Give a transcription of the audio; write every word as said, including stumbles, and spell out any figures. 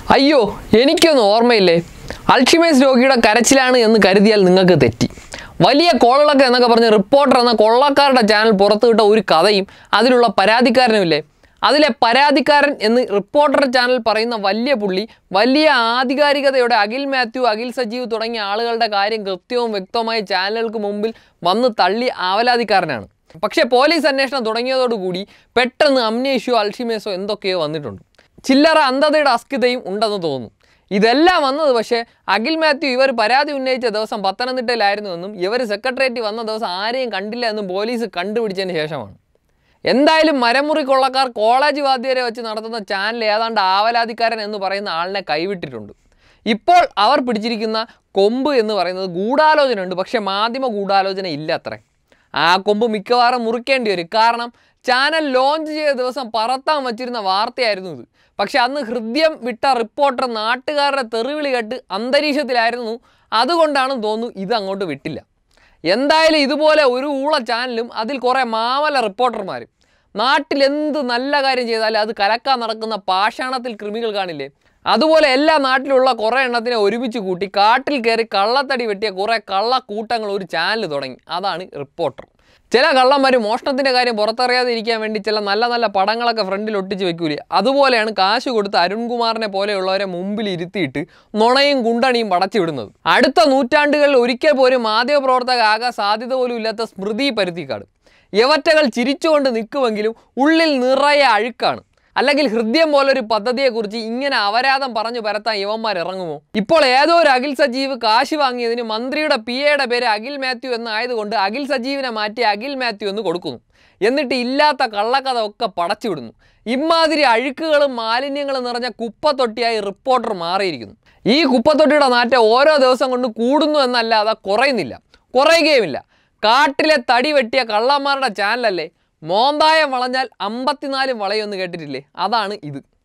അയ്യോ എനിക്കൊന്നും ഓർമ്മയില്ലേ അൾഷിമേഴ്സ് രോഗിയുടെ കരച്ചിലാണ് എന്ന് കരുതിയാൽ നിങ്ങൾക്ക് തെറ്റി. വലിയ കോളൊക്കെ എന്നൊക്കെ പറഞ്ഞ് റിപ്പോർട്ടർ എന്ന കൊള്ളക്കാരുടെ ചാനൽ പുറത്തുവിട്ട ഒരു കഥയും അതിലുള്ള പരാതിക്കാരനുമില്ലേ. അതിലെ പരാതിക്കാരൻ എന്ന് റിപ്പോർട്ടർ ചാനൽ പറയുന്ന വലിയ പുള്ളി വലിയ ആധികാരികതയോടെ അഖിൽ മാത്യു, അഖിൽ സജീവ് തുടങ്ങിയ ആളുകളുടെ കാര്യം കൃത്യവും വ്യക്തമായ ചാനലുകൾക്ക് മുമ്പിൽ വന്ന് തള്ളി ആവലാതിക്കാരനാണ്. പക്ഷേ പോലീസ് അന്വേഷണം തുടങ്ങിയതോടുകൂടി പെട്ടെന്ന് അമ്നേഷ്യോ അൾഷിമേഴ്സോ എന്തൊക്കെയോ വന്നിട്ടുണ്ട്. ചില്ലറ അന്ധതയുടെ അസ്കിതയും ഉണ്ടെന്ന് തോന്നുന്നു. ഇതെല്ലാം വന്നത് പക്ഷേ അഖിൽ മാത്യു ഇവർ പരാതി ഉന്നയിച്ച ദിവസം പത്തനംതിട്ടയിലായിരുന്നുവെന്നും ഇവർ സെക്രട്ടേറിയറ്റ് വന്ന ദിവസം ആരെയും കണ്ടില്ല എന്നും പോലീസ് കണ്ടുപിടിച്ചതിന് ശേഷമാണ്. എന്തായാലും മരമുറി കൊള്ളക്കാർ കോളേജ് വാദ്യരെ വെച്ച് നടത്തുന്ന ചാനൽ ഏതാണ്ട് ആവലാതിക്കാരൻ എന്ന് പറയുന്ന ആളിനെ കൈവിട്ടിട്ടുണ്ട്. ഇപ്പോൾ അവർ പിടിച്ചിരിക്കുന്ന കൊമ്പ് എന്ന് പറയുന്നത് ഗൂഢാലോചന ഉണ്ട്, പക്ഷേ മാധ്യമ ഗൂഢാലോചന ഇല്ല അത്രേ. ആ കൊമ്പ് മിക്കവാറും മുറിക്കേണ്ടി വരും. കാരണം ചാനൽ ലോഞ്ച് ചെയ്ത ദിവസം പറത്താൻ വച്ചിരുന്ന വാർത്തയായിരുന്നു ഇത്. പക്ഷെ അന്ന് ഹൃദയം വിട്ട റിപ്പോർട്ടർ നാട്ടുകാരുടെ തെറിവിളി കേട്ട് അന്തരീക്ഷത്തിലായിരുന്നു. അതുകൊണ്ടാണെന്ന് തോന്നുന്നു ഇത് അങ്ങോട്ട് വിട്ടില്ല. എന്തായാലും ഇതുപോലെ ഒരു ഊള ചാനലും അതിൽ കുറേ മാമല റിപ്പോർട്ടർമാരും നാട്ടിൽ എന്ത് നല്ല കാര്യം ചെയ്താലും അത് കലക്കാൻ നടക്കുന്ന പാഷാണത്തിൽ കൃമികൾ കാണില്ലേ. അതുപോലെ എല്ലാ നാട്ടിലുള്ള കുറേ എണ്ണത്തിനെ ഒരുമിച്ച് കൂട്ടി കാട്ടിൽ കയറി കള്ളത്തടി വെട്ടിയ കുറേ കള്ളക്കൂട്ടങ്ങൾ ഒരു ചാനൽ തുടങ്ങി. അതാണ് റിപ്പോർട്ടർ. ചില കള്ളന്മാർ മോഷണത്തിൻ്റെ കാര്യം പുറത്തറിയാതെ ഇരിക്കാൻ വേണ്ടി ചില നല്ല നല്ല പടങ്ങളൊക്കെ ഫ്രണ്ടിൽ ഒട്ടിച്ച് വെക്കൂലേ. അതുപോലെയാണ് കാശ് കൊടുത്ത് അരുൺകുമാറിനെ പോലെയുള്ളവരെ മുമ്പിൽ ഇരുത്തിയിട്ട് നുണയും കുണ്ടണിയും പടച്ചു വിടുന്നത്. അടുത്ത നൂറ്റാണ്ടുകളിൽ ഒരിക്കൽ പോലും മാധ്യമപ്രവർത്തകരാകാൻ സാധ്യത പോലും ഇല്ലാത്ത സ്മൃതി പരുത്തിക്കാട്. യവറ്റകൾ ചിരിച്ചുകൊണ്ട് നിൽക്കുമെങ്കിലും ഉള്ളിൽ നിറയെ അഴുക്കാണ്. അല്ലെങ്കിൽ ഹൃദയം പോലൊരു പദ്ധതിയെക്കുറിച്ച് ഇങ്ങനെ അപരാധം പറഞ്ഞു പരത്താൻ യവന്മാർ ഇറങ്ങുമോ? ഇപ്പോൾ ഏതോ ഒരു അഖിൽ സജീവ് കാശ് വാങ്ങിയതിന് മന്ത്രിയുടെ പി എയുടെ പേര് അഖിൽ മാത്യു എന്നായതുകൊണ്ട് അഖിൽ സജീവിനെ മാറ്റി അഖിൽ മാത്യു എന്ന് കൊടുക്കുന്നു. എന്നിട്ട് ഇല്ലാത്ത കള്ളക്കഥ ഒക്കെ പടച്ചു വിടുന്നു. ഇമാതിരി അഴുക്കുകളും മാലിന്യങ്ങളും നിറഞ്ഞ കുപ്പത്തൊട്ടിയായി റിപ്പോർട്ടർ മാറിയിരിക്കുന്നു. ഈ കുപ്പത്തൊട്ടിയുടെ നാറ്റം ഓരോ ദിവസം കൊണ്ട് കൂടുന്നു എന്നല്ലാതെ കുറയുന്നില്ല, കുറയുകയുമില്ല. കാട്ടിലെ തടി വെട്ടിയ കള്ളന്മാരുടെ ചാനലല്ലേ. മോന്തായം വളഞ്ഞാൽ അമ്പത്തിനാലും വളയൊന്ന് കേട്ടിട്ടില്ലേ? അതാണ് ഇത്.